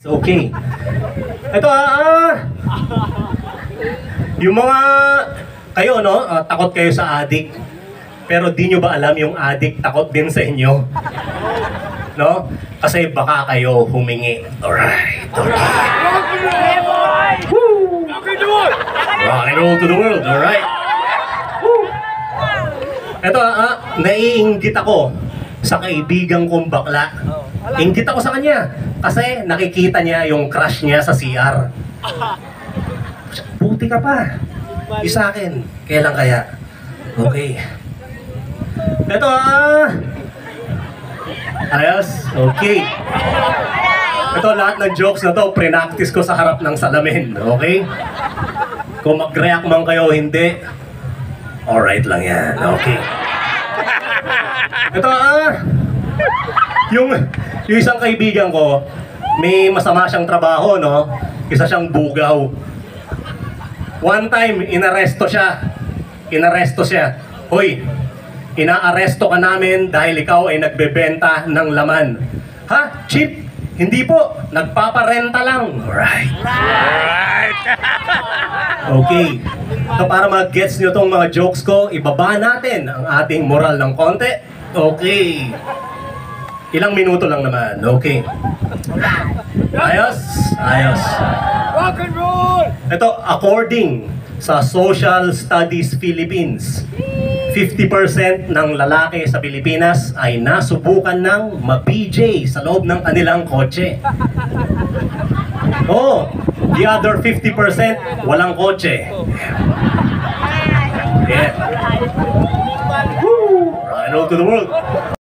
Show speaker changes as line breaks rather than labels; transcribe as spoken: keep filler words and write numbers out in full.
Okay. Ito ah, yung mga kayo no, ah, takot kayo sa adik. Pero di nyo ba alam yung adik takot din sa inyo? No? Kasi baka kayo humingi. Alright, okay. Woo! Rock and roll to the world, alright. Woo! Ito ah, naiinggit ako sa kaibigan kong bakla. Inggit ako sa kanya kasi nakikita niya yung crush niya sa C R. Buti ka pa. Yung sa akin, kailan kaya? Okay. Ito ah. Ayos. Okay. Ito lahat ng jokes na to, pre-practice ko sa harap ng salamin. Okay? Kung mag-react man kayo hindi, alright lang yan. Okay. Ito ah. Yung, yung isang kaibigan ko, may masama siyang trabaho, no? Isa siyang bugaw. One time, inaresto siya. Inaresto siya. Hoy, inaaresto ka namin dahil ikaw ay nagbebenta ng laman. Ha? Cheap? Hindi po. Nagpaparenta lang. Right. Right. Okay. So para mag-gets nyo tong mga jokes ko, ibaba natin ang ating moral ng konti. Okay. Ilang minuto lang naman. Okay. Ayos? Ayos.
Rock and roll!
Ito, according sa Social Studies Philippines, fifty percent ng lalaki sa Pilipinas ay nasubukan ng ma-B J sa loob ng kanilang kotse. Oh, the other fifty percent walang kotse. Yeah. Woo! Rock and roll to the world.